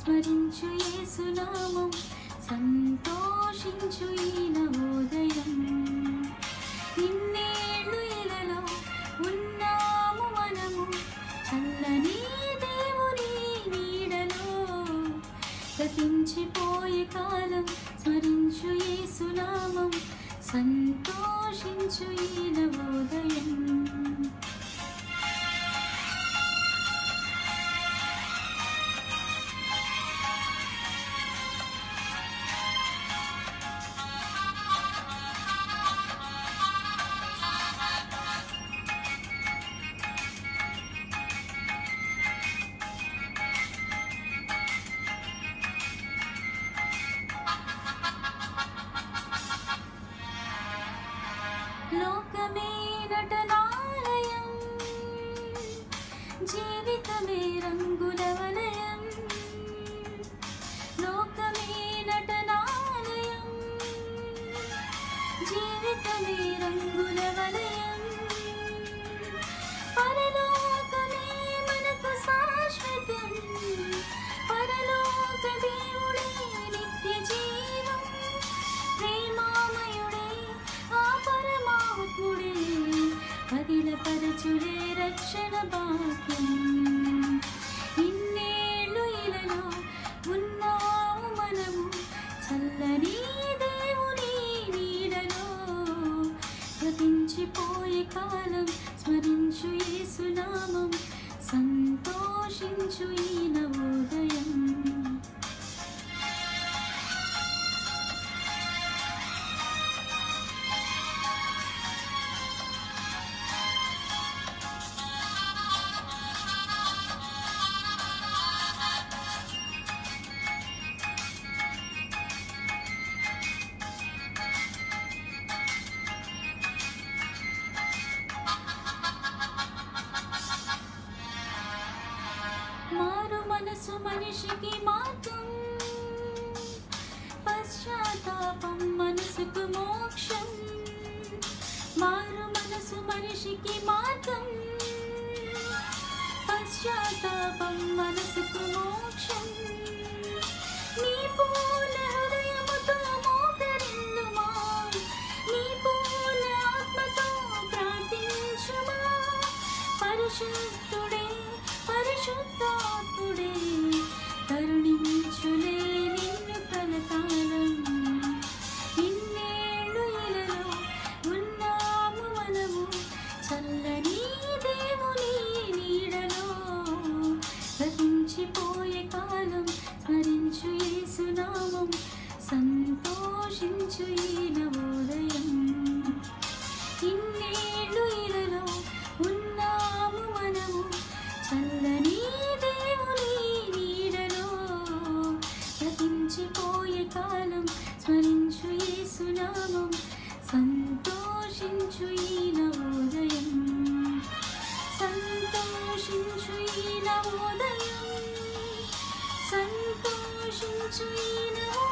స్మరించు యేసునామం సంతోషించు ఈ నవోదయం ఇన్నేళ్ళు ఇలలో ఉన్నాము మనము చల్లని దేవుని నీడలో గతించిపోయే కాలం స్మరించు యేసునామం సంతోషించు ఈ నవోదయం లోకమే నటనాలయం జీవితమే రంగుల వలయం లోకమే నటనాలయం జీవితమే రంగుల వలయం పరలోకమే మనకు శాశ్వతం పరలోక దేవుడే నిత్య జీవం ప్రేమామయుడే ఆ పరమాత్ముడే పదిలపరచులే రక్షణ భాగ్యం ఇన్నేళ్ళు ఇలలో ఉన్నాము మనము చల్లని దేవుని నీడలో గతించిపోయే కాలం స్మరించు యేసునామం సంతోషించు ఈ నవోదయం మారు మనసు మనిషికి మార్గం పశ్చాత్తాపం మనసుకు మోక్షం మారు మనసు మనిషికి మార్గం పశ్చాత్తాపం మనసుకు మోక్షం నీ పూల హృదయముతో మోకరిల్లుమా నీ పూల ఆత్మతో ప్రార్థించుమా పరిశుద్ధుడే పరిశుద్ధాత్ముడే కరుణించులే నిన్ను కలకాలం ఇన్నేళ్ళు ఇలలో ఉన్నాము మనము చల్లని దేవుని నీడలో గతించిపోయే కాలం స్మరించు యేసునామం సంతోషించు ఈ నవోదయం ఇన్నేళ్ళు ఇలలో ఉన్నాము మనము చల్లని దేవుని నీడలో గతించిపోయే కాలం స్మరించు యేసునామం సంతోషించు ఈ నవోదయం సంతోషించు ఈ నవోదయం సంతోషించు ఈ నవోదయం